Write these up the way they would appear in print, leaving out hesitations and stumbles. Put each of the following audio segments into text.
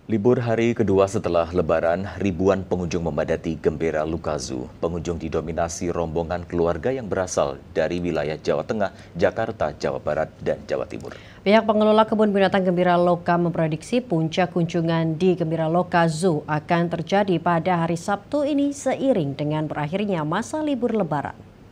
Libur hari kedua setelah Lebaran, ribuan pengunjung memadati Gembira Lukazu. Pengunjung didominasi rombongan keluarga yang berasal dari wilayah Jawa Tengah, Jakarta, Jawa Barat, dan Jawa Timur. Pihak pengelola kebun binatang Gembira Loka memprediksi puncak kunjungan di Gembira Loka Zoo akan terjadi pada hari Sabtu ini seiring dengan berakhirnya masa libur Lebaran.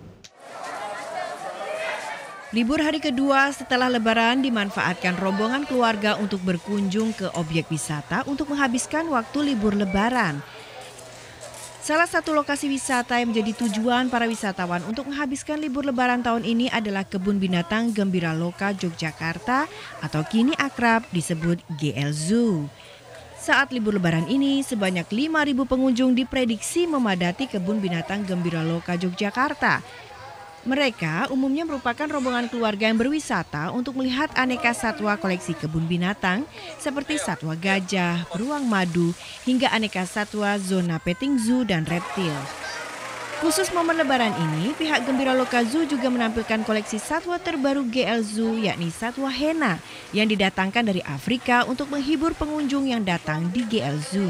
Libur hari kedua setelah Lebaran dimanfaatkan rombongan keluarga untuk berkunjung ke objek wisata untuk menghabiskan waktu libur Lebaran. Salah satu lokasi wisata yang menjadi tujuan para wisatawan untuk menghabiskan libur Lebaran tahun ini adalah Kebun Binatang Gembira Loka Yogyakarta atau kini akrab disebut GL Zoo. Saat libur Lebaran ini, sebanyak 5.000 pengunjung diprediksi memadati Kebun Binatang Gembira Loka Yogyakarta. Mereka umumnya merupakan rombongan keluarga yang berwisata untuk melihat aneka satwa koleksi kebun binatang seperti satwa gajah, beruang madu, hingga aneka satwa zona petting zoo dan reptil. Khusus momen Lebaran ini, pihak Gembira Loka Zoo juga menampilkan koleksi satwa terbaru GL Zoo yakni satwa Hena yang didatangkan dari Afrika untuk menghibur pengunjung yang datang di GL Zoo.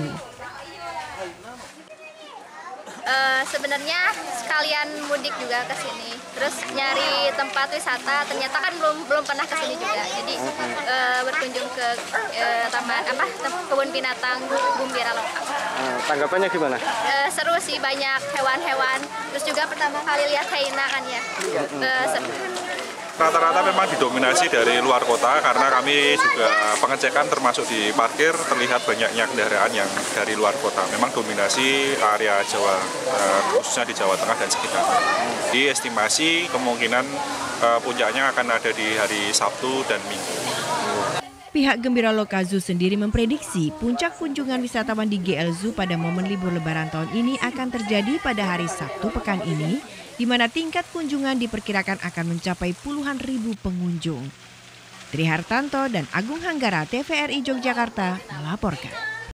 Sebenarnya sekalian mudik juga ke sini, terus nyari tempat wisata. Ternyata kan belum pernah ke sini juga, jadi berkunjung ke kebun binatang Gembira Loka. Tanggapannya gimana? Seru sih, banyak hewan-hewan. Terus juga pertama kali lihat hyena kan ya. Seru. Rata-rata memang didominasi dari luar kota karena kami juga pengecekan termasuk di parkir terlihat banyaknya kendaraan yang dari luar kota. Memang dominasi area Jawa, khususnya di Jawa Tengah dan sekitar. Di estimasi kemungkinan puncaknya akan ada di hari Sabtu dan Minggu. Pihak Gembira Loka Zoo sendiri memprediksi puncak kunjungan wisatawan di GL Zoo pada momen libur Lebaran tahun ini akan terjadi pada hari Sabtu pekan ini, di mana tingkat kunjungan diperkirakan akan mencapai puluhan ribu pengunjung. Tri Hartanto dan Agung Hanggara, TVRI Yogyakarta melaporkan.